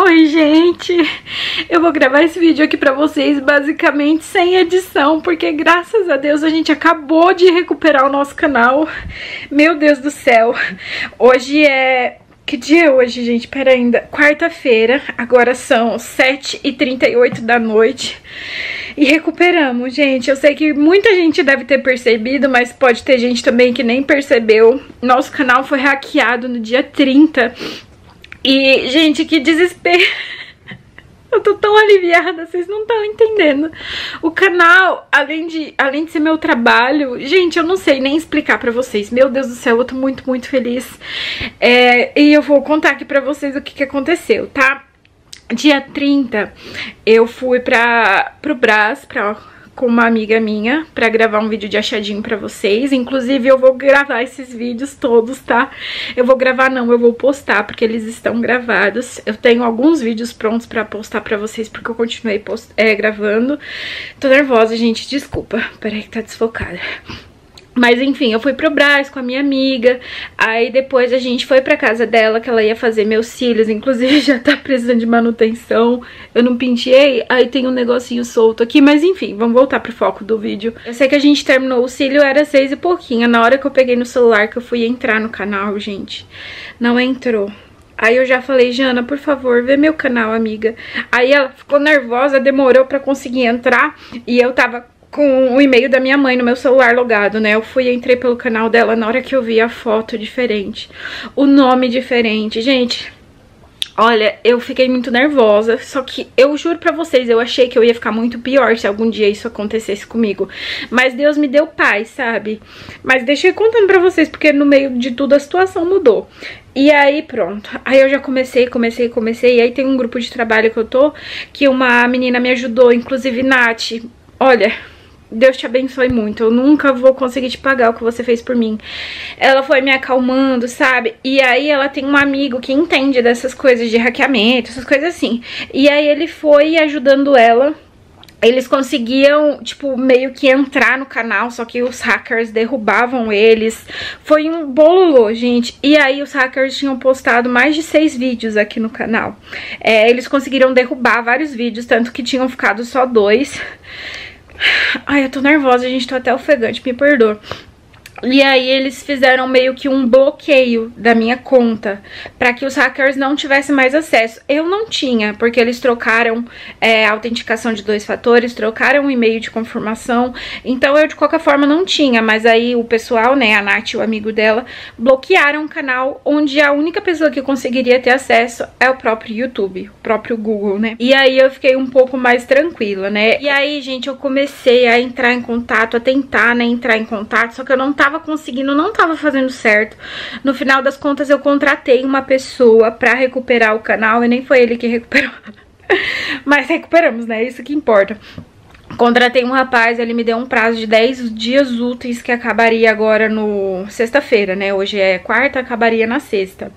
Oi, gente! Eu vou gravar esse vídeo aqui pra vocês basicamente sem edição, porque graças a Deus a gente acabou de recuperar o nosso canal. Meu Deus do céu! Hoje é... Que dia é hoje, gente? Pera ainda. Quarta-feira, agora são 7h38 da noite. E recuperamos, gente. Eu sei que muita gente deve ter percebido, mas pode ter gente também que nem percebeu. Nosso canal foi hackeado no dia 30. E, gente, que desespero. Eu tô tão aliviada, vocês não estão entendendo. O canal, além de ser meu trabalho, gente, eu não sei nem explicar pra vocês. Meu Deus do céu, eu tô muito, muito feliz. E eu vou contar aqui pra vocês o que aconteceu, tá? Dia 30, eu fui pro Brás, com uma amiga minha, pra gravar um vídeo de achadinho pra vocês. Inclusive, eu vou gravar esses vídeos todos, tá? Eu vou gravar não, eu vou postar, porque eles estão gravados. Eu tenho alguns vídeos prontos pra postar pra vocês, porque eu continuei gravando. Tô nervosa, gente, desculpa. Peraí que tá desfocada. Mas enfim, eu fui pro Brás com a minha amiga, aí depois a gente foi pra casa dela, que ela ia fazer meus cílios, inclusive já tá precisando de manutenção, eu não penteei, aí tem um negocinho solto aqui, mas enfim, vamos voltar pro foco do vídeo. Eu sei que a gente terminou o cílio, era 6 e pouquinho, na hora que eu peguei no celular que eu fui entrar no canal, gente, não entrou. Aí eu já falei, Jana, por favor, vê meu canal, amiga. Aí ela ficou nervosa, demorou pra conseguir entrar, e eu tava com o e-mail da minha mãe no meu celular logado, né? Eu entrei pelo canal dela na hora que eu vi a foto diferente, o nome diferente. Gente, olha, eu fiquei muito nervosa, só que eu juro pra vocês, eu achei que eu ia ficar muito pior se algum dia isso acontecesse comigo. Mas Deus me deu paz, sabe? Mas deixa eu ir contando pra vocês, porque no meio de tudo a situação mudou. E aí pronto, aí eu já comecei, e aí tem um grupo de trabalho que eu tô, que uma menina me ajudou, inclusive Nath, olha... Deus te abençoe muito, eu nunca vou conseguir te pagar o que você fez por mim. Ela foi me acalmando, sabe? E aí ela tem um amigo que entende dessas coisas de hackeamento, essas coisas assim. E aí ele foi ajudando ela. Eles conseguiam, tipo, meio que entrar no canal, só que os hackers derrubavam eles. Foi um bololô, gente. E aí os hackers tinham postado mais de 6 vídeos aqui no canal. Eles conseguiram derrubar vários vídeos, tanto que tinham ficado só 2. Ai, eu tô nervosa, gente, tô até ofegante, me perdoa. E aí eles fizeram meio que um bloqueio da minha conta pra que os hackers não tivessem mais acesso. Eu não tinha, porque eles trocaram a autenticação de 2 fatores, trocaram o e-mail de confirmação. Então eu de qualquer forma não tinha, mas aí o pessoal, né, a Nath e o amigo dela, bloquearam o canal onde a única pessoa que conseguiria ter acesso é o próprio YouTube, o próprio Google, né. E aí eu fiquei um pouco mais tranquila, né. E aí, gente, eu comecei a entrar em contato, a tentar, né, entrar em contato, só que eu não tava conseguindo, não tava fazendo certo. No final das contas eu contratei uma pessoa pra recuperar o canal e nem foi ele que recuperou. Mas recuperamos, né? Isso que importa. Contratei um rapaz, ele me deu um prazo de 10 dias úteis que acabaria agora no sexta-feira, né? Hoje é quarta, acabaria na sexta.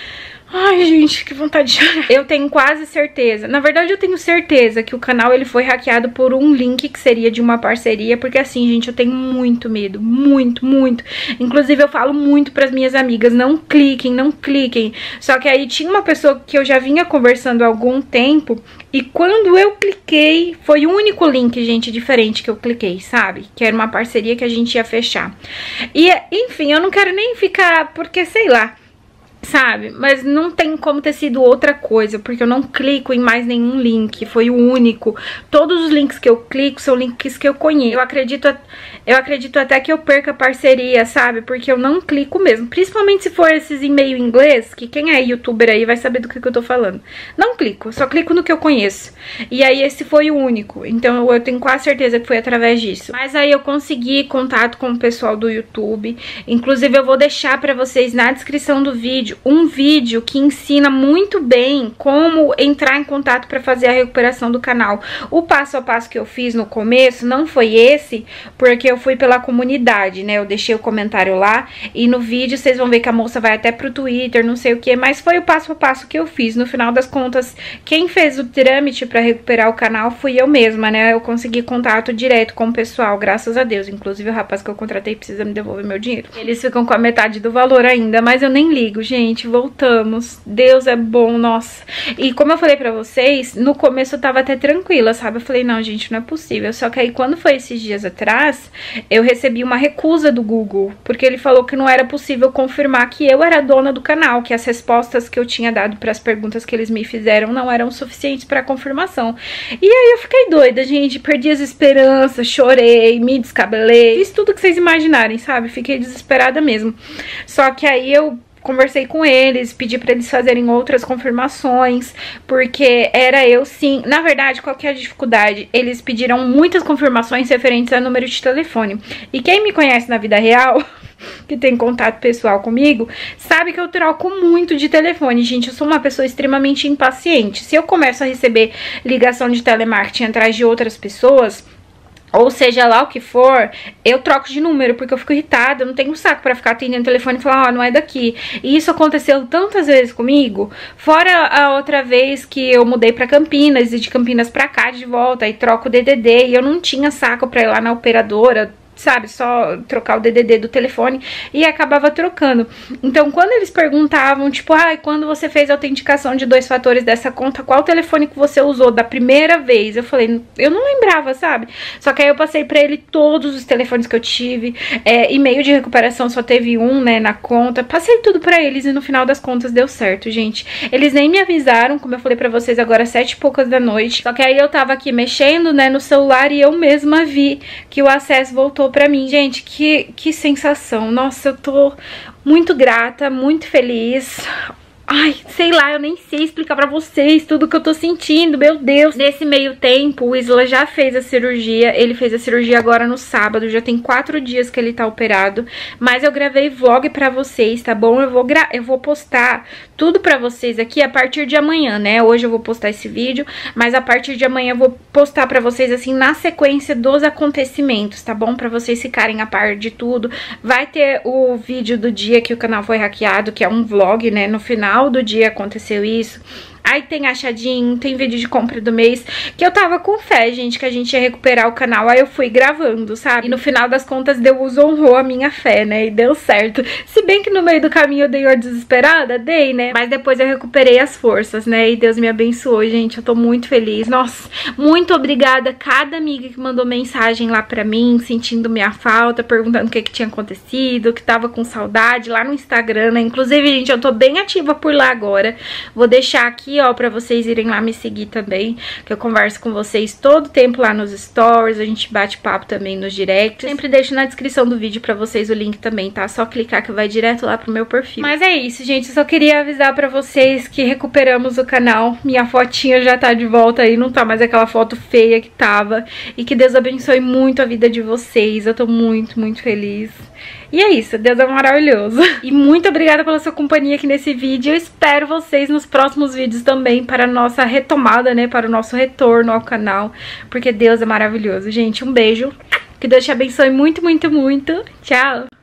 Ai, gente, que vontade de chorar. Eu tenho quase certeza, na verdade eu tenho certeza que o canal ele foi hackeado por um link que seria de uma parceria, porque assim, gente, eu tenho muito medo, muito, muito. Inclusive eu falo muito pras minhas amigas, não cliquem, não cliquem. Só que aí tinha uma pessoa que eu já vinha conversando há algum tempo e quando eu cliquei, foi o único link, gente, diferente que eu cliquei, sabe? Que era uma parceria que a gente ia fechar. E, enfim, eu não quero nem ficar, porque sei lá, sabe? Mas não tem como ter sido outra coisa, porque eu não clico em mais nenhum link, foi o único. Todos os links que eu clico são links que eu conheço. Eu acredito até que eu perca a parceria, sabe? Porque eu não clico mesmo, principalmente se for esses e-mail inglês, que quem é youtuber aí vai saber do que eu tô falando. Não clico, só clico no que eu conheço. E aí esse foi o único, então eu tenho quase certeza que foi através disso. Mas aí eu consegui contato com o pessoal do YouTube, inclusive eu vou deixar pra vocês na descrição do vídeo um vídeo que ensina muito bem como entrar em contato para fazer a recuperação do canal. O passo a passo que eu fiz no começo não foi esse, porque eu fui pela comunidade, né? Eu deixei o comentário lá e no vídeo vocês vão ver que a moça vai até pro Twitter, não sei o que, mas foi o passo a passo que eu fiz. No final das contas, quem fez o trâmite para recuperar o canal fui eu mesma, né? Eu consegui contato direto com o pessoal, graças a Deus. Inclusive o rapaz que eu contratei precisa me devolver meu dinheiro. Eles ficam com a metade do valor ainda, mas eu nem ligo, gente. gente, voltamos. Deus é bom, nossa. E como eu falei pra vocês, no começo eu tava até tranquila, sabe? Eu falei, não, gente, não é possível. Só que aí quando foi esses dias atrás, eu recebi uma recusa do Google, porque ele falou que não era possível confirmar que eu era dona do canal, que as respostas que eu tinha dado pras perguntas que eles me fizeram não eram suficientes pra confirmação. E aí eu fiquei doida, gente, perdi as esperanças, chorei, me descabelei, fiz tudo que vocês imaginarem, sabe? Fiquei desesperada mesmo. Só que aí eu conversei com eles, pedi pra eles fazerem outras confirmações, porque era eu sim. Na verdade, qual que é a dificuldade? Eles pediram muitas confirmações referentes a número de telefone. E quem me conhece na vida real, que tem contato pessoal comigo, sabe que eu troco muito de telefone, gente. Eu sou uma pessoa extremamente impaciente. Se eu começo a receber ligação de telemarketing atrás de outras pessoas, ou seja lá o que for, eu troco de número, porque eu fico irritada, eu não tenho saco pra ficar atendendo o telefone e falar, ó, não é daqui. E isso aconteceu tantas vezes comigo, fora a outra vez que eu mudei pra Campinas, e de Campinas pra cá de volta, aí troco o DDD, e eu não tinha saco pra ir lá na operadora, sabe, só trocar o DDD do telefone, e acabava trocando. Então, quando eles perguntavam, tipo, ah, quando você fez a autenticação de 2 fatores dessa conta, qual telefone que você usou da primeira vez? Eu falei, eu não lembrava, sabe? Só que aí eu passei pra ele todos os telefones que eu tive, e-mail de recuperação só teve um, né, na conta, passei tudo pra eles e no final das contas deu certo, gente. Eles nem me avisaram, como eu falei pra vocês agora, 7 e poucas da noite, só que aí eu tava aqui mexendo, né, no celular e eu mesma vi que o acesso voltou pra mim. Gente, que sensação. Nossa, eu tô muito grata, muito feliz. Ai, sei lá, eu nem sei explicar pra vocês tudo que eu tô sentindo, meu Deus. Nesse meio tempo, o Isla já fez a cirurgia, ele fez a cirurgia agora no sábado, já tem 4 dias que ele tá operado, mas eu gravei vlog pra vocês, tá bom? Eu vou postar tudo pra vocês aqui a partir de amanhã, né? Hoje eu vou postar esse vídeo, mas a partir de amanhã eu vou postar pra vocês, assim, na sequência dos acontecimentos, tá bom? Pra vocês ficarem a par de tudo. Vai ter o vídeo do dia que o canal foi hackeado, que é um vlog, né? No final do dia aconteceu isso. Aí tem achadinho, tem vídeo de compra do mês, que eu tava com fé, gente, que a gente ia recuperar o canal. Aí eu fui gravando, sabe? E no final das contas, Deus honrou a minha fé, né? E deu certo. Se bem que no meio do caminho eu dei uma desesperada, dei, né? Mas depois eu recuperei as forças, né? E Deus me abençoou, gente. Eu tô muito feliz. Nossa, muito obrigada a cada amiga que mandou mensagem lá pra mim, sentindo minha falta, perguntando o que tinha acontecido, que tava com saudade lá no Instagram, né? Inclusive, gente, eu tô bem ativa por lá agora. Vou deixar aqui, ó, pra vocês irem lá me seguir também, que eu converso com vocês todo tempo lá nos stories, a gente bate papo também nos directs. Sempre deixo na descrição do vídeo pra vocês o link também, tá? Só clicar que vai direto lá pro meu perfil. Mas é isso, gente, eu só queria avisar pra vocês que recuperamos o canal, minha fotinha já tá de volta aí, não tá mais aquela foto feia que tava, e que Deus abençoe muito a vida de vocês, eu tô muito, muito feliz. E é isso, Deus é maravilhoso. E muito obrigada pela sua companhia aqui nesse vídeo. Eu espero vocês nos próximos vídeos também para a nossa retomada, né? Para o nosso retorno ao canal. Porque Deus é maravilhoso. Gente, um beijo. Que Deus te abençoe muito, muito, muito. Tchau!